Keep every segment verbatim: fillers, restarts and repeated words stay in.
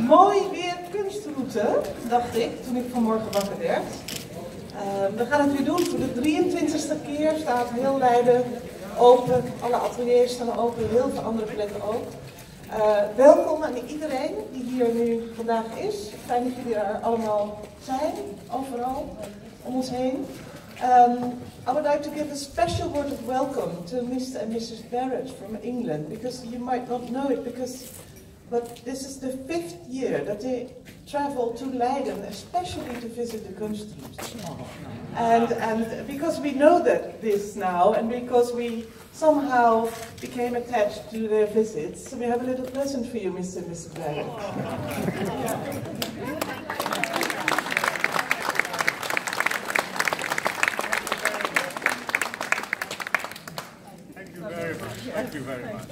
Mooi weer kunstroute, dacht ik toen ik vanmorgen wakker werd. Uh, we gaan het weer doen voor de drieëntwintigste keer. Staat heel Leiden open, alle ateliers staan open, heel veel andere plekken ook. Uh, welkom aan iedereen die hier nu vandaag is. Fijn dat jullie er allemaal zijn, overal, om ons heen. Um, I would like to give a special word of welcome to Mister and Missus Barrett from England, because you might not know it, because but this is the fifth year that they travel to Leiden, especially to visit the Kunstroute. And, and because we know that this now, and because we somehow became attached to their visits, so we have a little present for you, Mister and Missus Barrett. Thank you very much.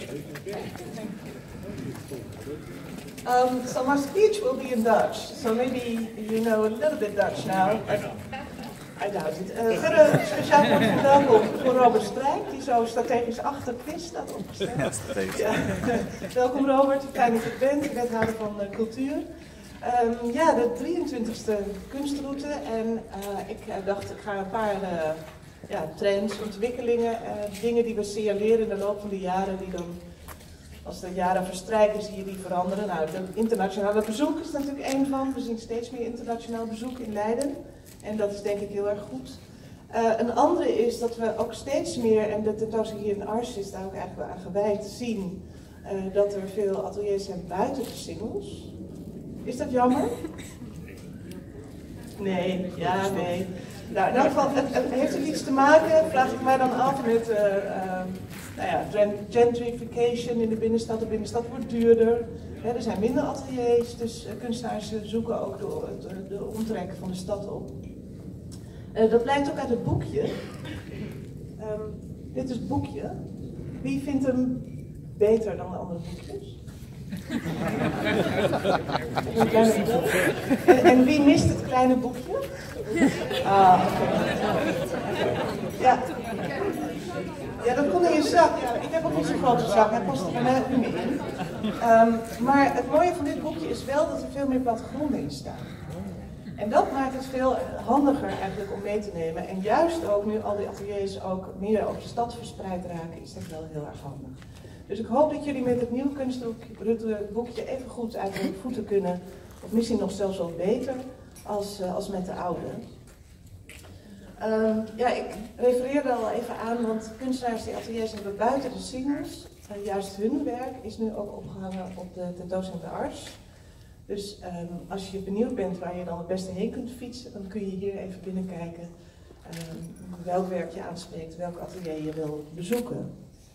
Um, so my speech will be in Dutch, so maybe you know a little bit Dutch now. I, I doubt it. Uh, verder speciaal wordt verwelkom voor Robert Strijk, die zo strategisch achter Chris staat opgesteld. Ja, welkom Robert, fijn dat je er bent, wethouder van uh, cultuur. Um, ja, de drieëntwintigste kunstroute en uh, ik uh, dacht ik ga een paar uh, ja, trends, ontwikkelingen, uh, dingen die we signaleren in de loop van de jaren die dan, als de jaren verstrijken, zie je die veranderen. Nou, de internationale bezoek is natuurlijk één van. We zien steeds meer internationaal bezoek in Leiden. En dat is denk ik heel erg goed. Uh, een andere is dat we ook steeds meer, en de tentoonstelling hier in Ars is daar ook eigenlijk aan gewijd, zien uh, dat er veel ateliers zijn buiten de singles. Is dat jammer? Nee, ja, nee. Nou, in elk geval, het, het heeft het iets te maken, vraag ik mij dan af, met uh, uh, nou ja, gentrification in de binnenstad. De binnenstad wordt duurder, hè, er zijn minder ateliers, dus uh, kunstenaars zoeken ook de, de, de omtrek van de stad op. Uh, dat blijkt ook uit het boekje. Um, dit is het boekje. Wie vindt hem beter dan de andere boekjes? Een kleine boekje. En, en wie mist het kleine boekje? Ah, ja. Ja, dat kon in je zak. Ja, ik heb ook niet zo'n grote zak, hij past er bij mij ook niet meer in. Um, maar het mooie van dit boekje is wel dat er veel meer plattegronden in staan. En dat maakt het veel handiger eigenlijk om mee te nemen. En juist ook nu al die ateliers ook meer over de stad verspreid raken, is dat wel heel erg handig. Dus ik hoop dat jullie met het nieuwe kunstboekje even goed uit de voeten kunnen, of misschien nog zelfs wel beter, als, uh, als met de oude. Uh, ja, ik refereerde al even aan, want kunstenaars die ateliers hebben buiten de singles, uh, juist hun werk is nu ook opgehangen op de tentoonstelling de Ars. Dus um, als je benieuwd bent waar je dan het beste heen kunt fietsen, dan kun je hier even binnenkijken um, welk werk je aanspreekt, welk atelier je wil bezoeken.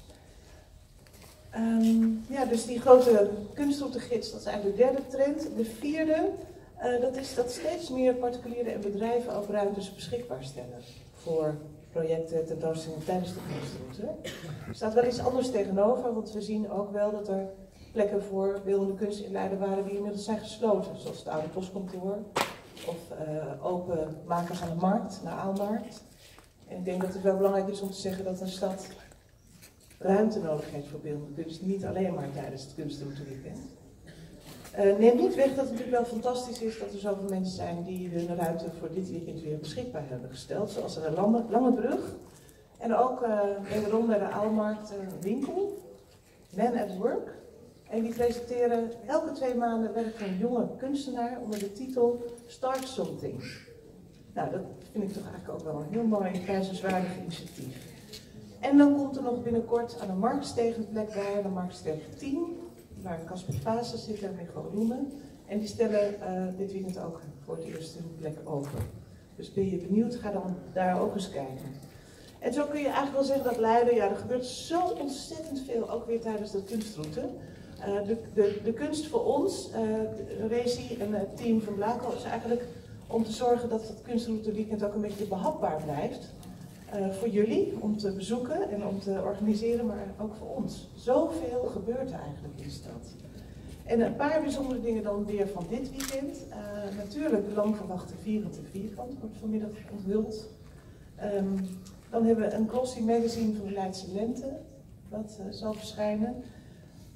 Um, ja, dus die grote kunstroute-gids, dat is eigenlijk de derde trend. De vierde, uh, dat is dat steeds meer particulieren en bedrijven ook ruimtes beschikbaar stellen voor projecten, tentoonstellingen tijdens de kunstroute. Er staat wel iets anders tegenover, want we zien ook wel dat er plekken voor beeldende kunst in Leiden waren die inmiddels zijn gesloten, zoals het oude postkantoor of uh, open makers aan de markt, naar Aalmarkt. En ik denk dat het wel belangrijk is om te zeggen dat een stad ruimte nodig heeft voor beeldende kunst, niet alleen maar tijdens het kunstroute-weekend. Uh, neem niet weg dat het natuurlijk wel fantastisch is dat er zoveel mensen zijn die hun ruimte voor dit weekend weer beschikbaar hebben gesteld, zoals een lange, lange brug en ook uh, wederom bij de Aalmarkt een winkel, Men at Work. En die presenteren elke twee maanden werk van een jonge kunstenaar onder de titel Start Something. Nou, dat vind ik toch eigenlijk ook wel een heel mooi, prijzenswaardig initiatief. En dan komt er nog binnenkort aan de Marktsteeg een plek bij, de Marktsteeg tien, waar Casper Pasen zit en Michael Roemen. En die stellen uh, dit weekend ook voor het eerst een plek open. Dus ben je benieuwd, ga dan daar ook eens kijken. En zo kun je eigenlijk wel zeggen dat Leiden, ja, er gebeurt zo ontzettend veel, ook weer tijdens de kunstroute. Uh, de, de, de kunst voor ons, uh, Rezi en het team van Blaco, is eigenlijk om te zorgen dat het kunstroute-weekend ook een beetje behapbaar blijft. Uh, voor jullie, om te bezoeken en om te organiseren, maar ook voor ons. Zoveel gebeurt er eigenlijk in de stad. En een paar bijzondere dingen dan weer van dit weekend. Uh, natuurlijk de lang verwachte Vierkant en Vierkant wordt vanmiddag onthuld. Um, dan hebben we een glossy magazine van de Leidse Lente, dat uh, zal verschijnen.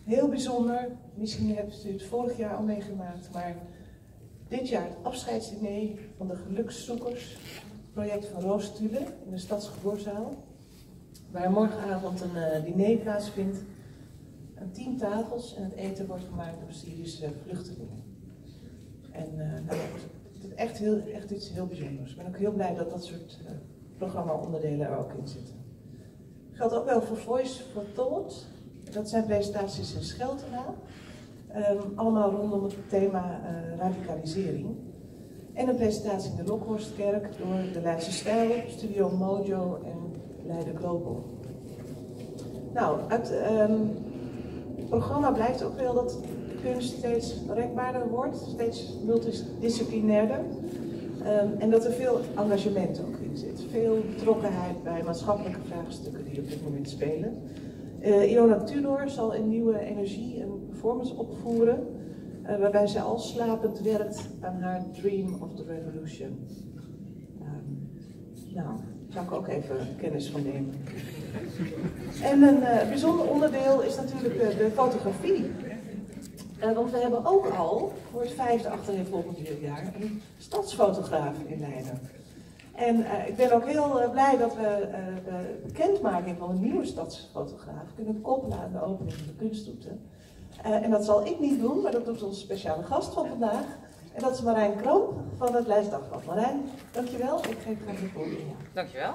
heel bijzonder. Misschien hebt u het vorig jaar al meegemaakt, maar dit jaar het afscheidsdiner van de Gelukszoekers, project van Roos Tule in de Stadsgehoorzaal, waar morgenavond een uh, diner plaatsvindt aan tien tafels en het eten wordt gemaakt door Syrische vluchtelingen. En uh, nou, het is echt, heel, echt iets heel bijzonders. Ik ben ook heel blij dat dat soort uh, programma-onderdelen er ook in zitten. Geldt ook wel voor Voice for Thought. Dat zijn presentaties in Scheltena. Um, allemaal rondom het thema uh, radicalisering. En een presentatie in de Lokhorstkerk door de Leidse Stijl, Studio Mojo en Leiden Global. Nou, uit um, het programma blijkt ook wel dat kunst steeds rekbaarder wordt, steeds multidisciplinairder. Um, en dat er veel engagement ook in zit. Veel betrokkenheid bij maatschappelijke vraagstukken die op dit moment spelen. Uh, Iona Tudor zal een nieuwe energie en performance opvoeren, uh, waarbij zij al slapend werkt aan haar Dream of the Revolution. Um, nou, daar zou ik ook even kennis van nemen. En een uh, bijzonder onderdeel is natuurlijk uh, de fotografie. Uh, want we hebben ook al, voor het vijfde achtereenvolgend jaar, een stadsfotograaf in Leiden. En uh, ik ben ook heel uh, blij dat we uh, de bekendmaking van een nieuwe stadsfotograaf kunnen koppelen aan de opening van de kunstroute. Uh, en dat zal ik niet doen, maar dat doet onze speciale gast van vandaag. En dat is Marijn Kroon van het Leids Dagblad. Marijn, dankjewel. Ik geef graag de woord aan jou. Dankjewel.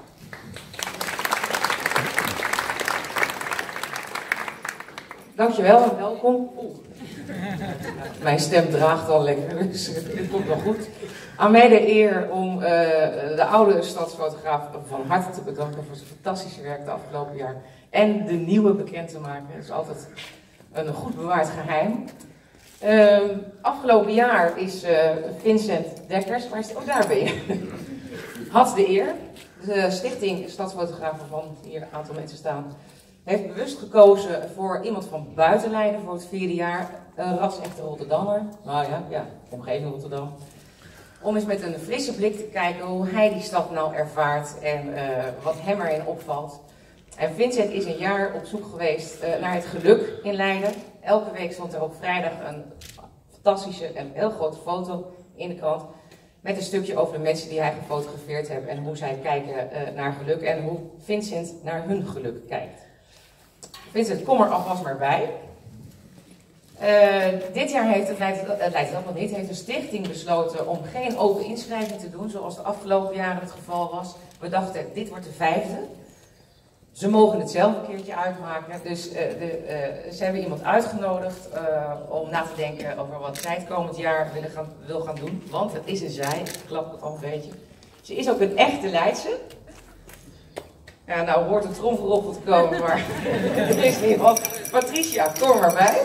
Dankjewel en welkom. Oeh. Mijn stem draagt al lekker, dus dit komt wel goed. Aan mij de eer om uh, de oude stadsfotograaf van harte te bedanken voor zijn fantastische werk de afgelopen jaar. En de nieuwe bekend te maken. Dat is altijd een goed bewaard geheim. Uh, afgelopen jaar is uh, Vincent Dekkers, waar is het? Oh, daar ben je. Had de eer. De stichting Stadsfotografen, van hier een aantal mensen staan, heeft bewust gekozen voor iemand van buiten Leiden voor het vierde jaar. Een ras-echte Rotterdammer. Nou ja, ja, omgeving Rotterdam. Om eens met een frisse blik te kijken hoe hij die stad nou ervaart en uh, wat hem erin opvalt. En Vincent is een jaar op zoek geweest uh, naar het geluk in Leiden. Elke week stond er op vrijdag een fantastische en heel grote foto in de krant. Met een stukje over de mensen die hij gefotografeerd heeft en hoe zij kijken uh, naar geluk en hoe Vincent naar hun geluk kijkt. Vincent, kom er alvast maar bij. Uh, dit jaar heeft het Leids Dagblad niet, heeft de stichting besloten om geen open inschrijving te doen, zoals de afgelopen jaren het geval was. We dachten, dit wordt de vijfde. Ze mogen het zelf een keertje uitmaken, dus uh, de, uh, ze hebben iemand uitgenodigd uh, om na te denken over wat zij het komend jaar willen gaan, wil gaan doen. Want het is een zij, ik klap het al een beetje. Ze is ook een echte Leidse. Ja, nou hoort de tromgeroffel te komen, maar het is niet wat. Patricia, kom maar bij.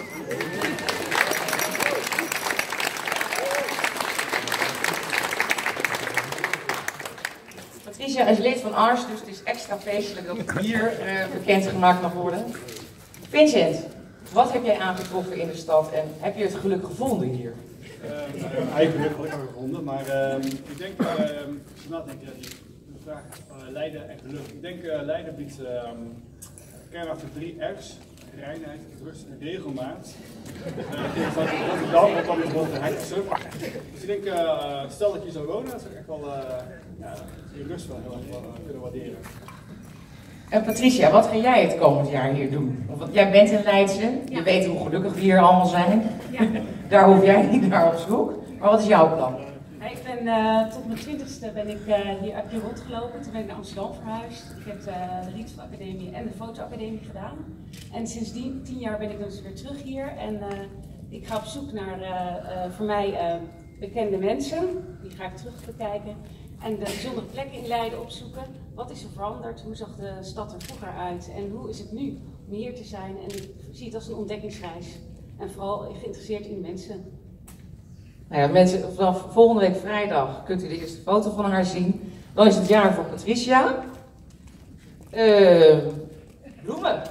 Patricia is lid van A R S, dus het is extra feestelijk dat het hier uh, bekendgemaakt mag worden. Vincent, wat heb jij aangetroffen in de stad en heb je het geluk gevonden hier? Uh, nou, mijn eigen geluk had ik al gevonden, maar uh, ik denk, uh, als je nadenkt, ja, die vraag uh, Leiden en geluk. Ik denk uh, Leiden biedt uh, kernachtig drie R's. Reinheid, rust en regelmaat. Uh, dat in Rotterdam, wat dan is Rotterdam. Dus ik denk, uh, stel dat je hier zou wonen, dat zou ik echt wel uh, ja, je rust wel heel erg uh, kunnen waarderen. En Patricia, wat ga jij het komend jaar hier doen? Want jij bent een Leidse, je ja. weet hoe gelukkig we hier allemaal zijn. Ja. Daar hoef jij niet naar op zoek. Maar wat is jouw plan? Ik ben uh, tot mijn twintigste ben ik uh, hier heb je rondgelopen. Toen ben ik naar Amsterdam verhuisd. Ik heb uh, de Rietveld-academie en de fotoacademie gedaan. En sindsdien tien jaar ben ik dus weer terug hier. En uh, ik ga op zoek naar uh, uh, voor mij uh, bekende mensen. Die ga ik terug bekijken. En de bijzondere plekken in Leiden opzoeken. Wat is er veranderd? Hoe zag de stad er vroeger uit? En hoe is het nu om hier te zijn? En ik zie het als een ontdekkingsreis. En vooral geïnteresseerd in de mensen. Nou ja, mensen, vanaf volgende week vrijdag kunt u de eerste foto van haar zien. Dan is het jaar voor Patricia. Uh, bloemen.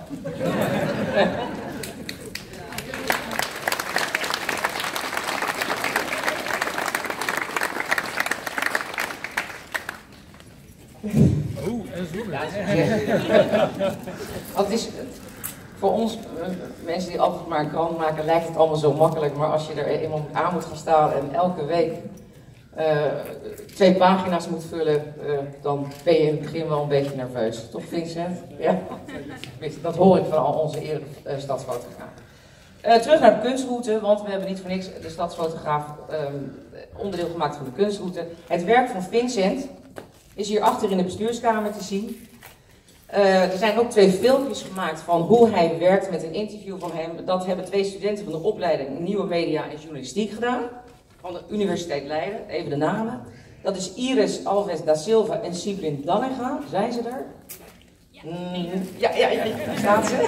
Oeh, en bloemen. Ja, het is, voor ons, uh, mensen die altijd maar een krant maken, lijkt het allemaal zo makkelijk. Maar als je er eenmaal aan moet gaan staan en elke week uh, twee pagina's moet vullen, uh, dan ben je in het begin wel een beetje nerveus. Toch, Vincent? Ja. Dat hoor ik van al onze eerdere uh, stadsfotografen. Uh, terug naar de kunstroute, want we hebben niet voor niks de stadsfotograaf um, onderdeel gemaakt van de kunstroute. Het werk van Vincent is hier achter in de bestuurskamer te zien. Uh, er zijn ook twee filmpjes gemaakt van hoe hij werkt met een interview van hem. Dat hebben twee studenten van de opleiding Nieuwe Media en Journalistiek gedaan. Van de Universiteit Leiden, even de namen. Dat is Iris Alves da Silva en Siblin Dallinga. Zijn ze er? Mm, ja, ja, ja, daar staat ze.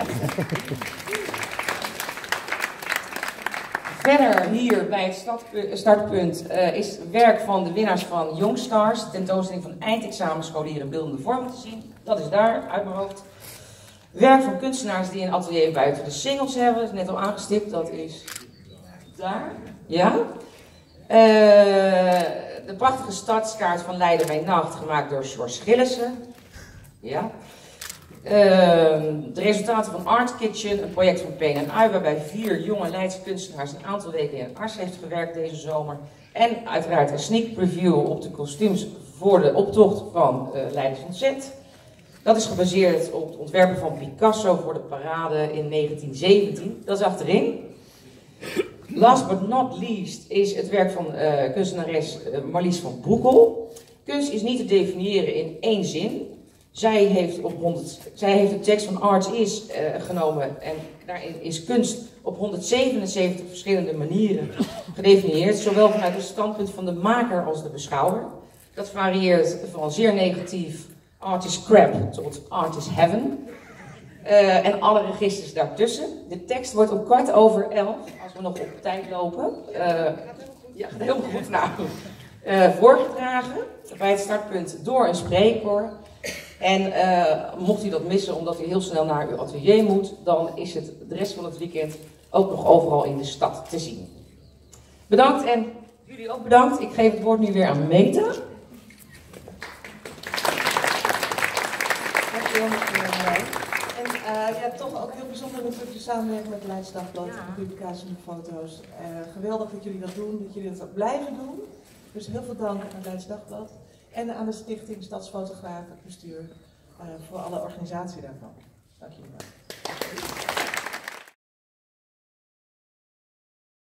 Verder hier bij het startpunt uh, is werk van de winnaars van Youngstars, tentoonstelling van eindexamenscholieren beeldende vormen te zien. Dat is daar, uit mijn hoofd. Werk van kunstenaars die een atelier buiten de singles hebben, dat is net al aangestipt, dat is daar. Ja. Uh, de prachtige stadskaart van Leiden bij Nacht, gemaakt door George Gillissen. Ja. Uh, de resultaten van Art Kitchen, een project van Peen en Ui, waarbij vier jonge Leidse kunstenaars een aantal weken in Ars heeft gewerkt deze zomer. En uiteraard een sneak preview op de kostuums voor de optocht van uh, Leidens Ontzet. Dat is gebaseerd op het ontwerpen van Picasso voor de parade in negentien zeventien. Dat is achterin. Last but not least is het werk van uh, kunstenares uh, Marlies van Broekel. Kunst is niet te definiëren in één zin. Zij heeft, op honderd, zij heeft de tekst van Arts Is uh, genomen en daarin is kunst op honderdzevenenzeventig verschillende manieren gedefinieerd. Zowel vanuit het standpunt van de maker als de beschouwer. Dat varieert van zeer negatief, art is crap, tot art is heaven. Uh, en alle registers daartussen. De tekst wordt om kwart over elf, als we nog op tijd lopen, uh, ja, gaat helemaal goed nou, uh, voorgedragen bij het startpunt door een spreekkoor. En uh, mocht u dat missen omdat u heel snel naar uw atelier moet, dan is het de rest van het weekend ook nog overal in de stad te zien. Bedankt en jullie ook bedankt. Ik geef het woord nu weer aan Meta. Dankjewel, mevrouw Marijn. En uh, ja, toch ook heel bijzonder natuurlijk de samenwerking met het Leids Dagblad, ja. De publicatie van de foto's. Uh, geweldig dat jullie dat doen, dat jullie dat ook blijven doen. Dus heel veel dank aan het Leids Dagblad. En aan de stichting Stadsfotografen, het bestuur, uh, voor alle organisatie daarvan. Dank jullie wel.